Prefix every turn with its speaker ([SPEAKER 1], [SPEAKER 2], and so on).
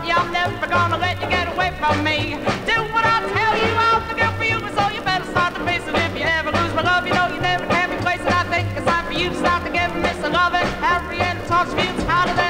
[SPEAKER 1] you, I'm never gonna let you get away from me. Do what I tell you, I'll forgive for you, so you better start to face it. If you ever lose my love, you know you never can replace it. I think it's time for you to start to give me some loving. Every end talks feels harder than